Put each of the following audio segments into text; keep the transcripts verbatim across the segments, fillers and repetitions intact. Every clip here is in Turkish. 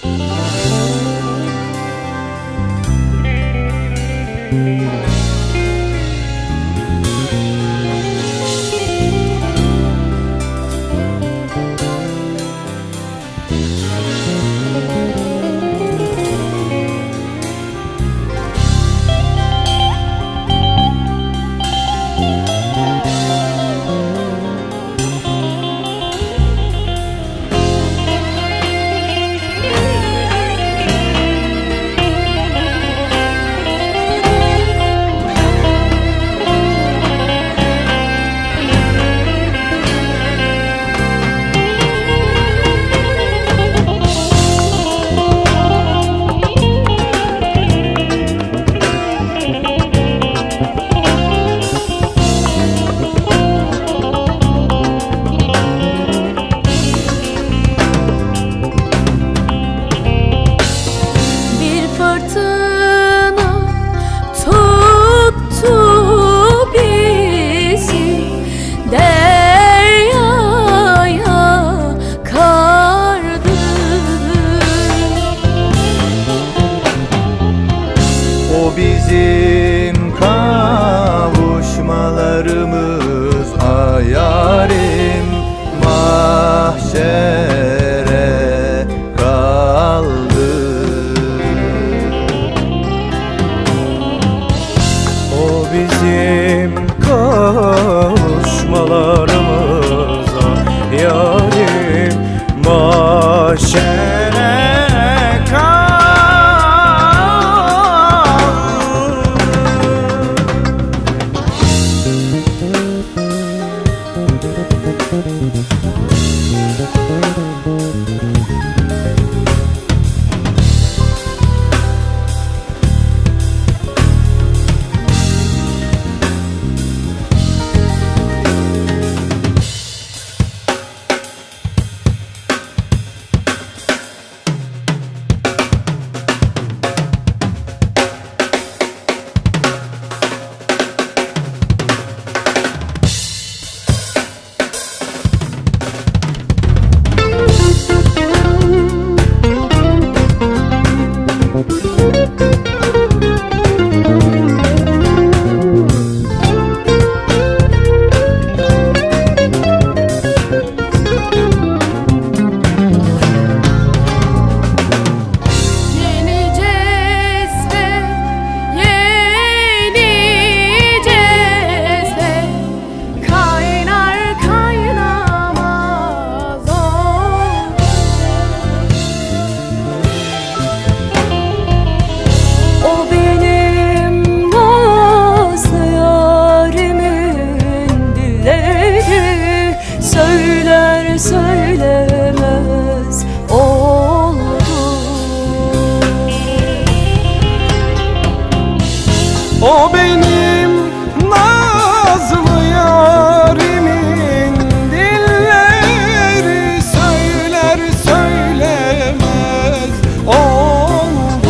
Bizim kavuşmalarımız ay yarim mahşere kaldı. O bizim kavuşmalarımız ay yarim mahşere kaldı. Söylemez oldu. O benim nazlı yarimin dilleri söyler söylemez oldu.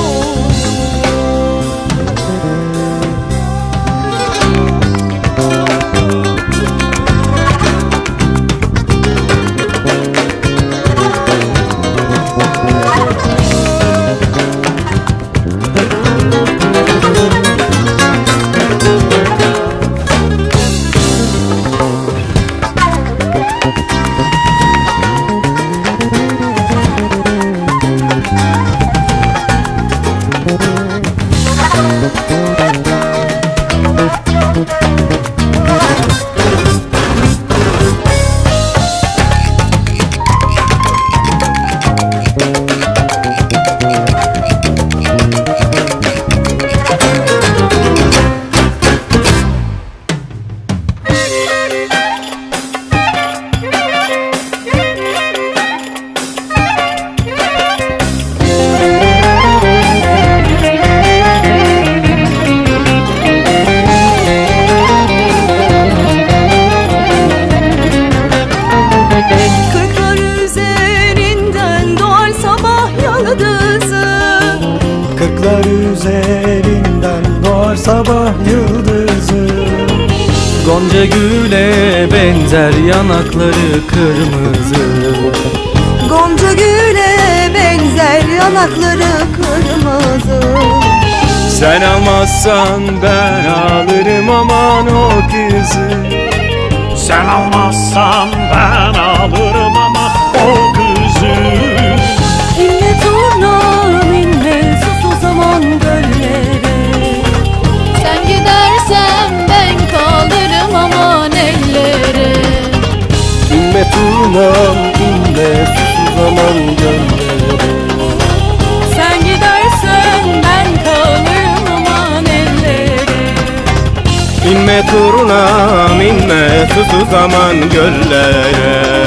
Kırklar üzerinden doğar sabah yıldızı. Gonca güle benzer yanakları kırmızı. Gonca güle benzer güzel, yanakları kırmızı. Sen almazsan ben alırım aman o kızı. Sen almazsan ben alırım ama o kızı. İnme turnam inme, sus o zaman göllere. Sen gidersen ben kalırım aman ellere. İnme turnam inme, sus o zaman göllere. Sen gidersen ben kalırım aman ellere. İnme turnam inme, sus o zaman göllere.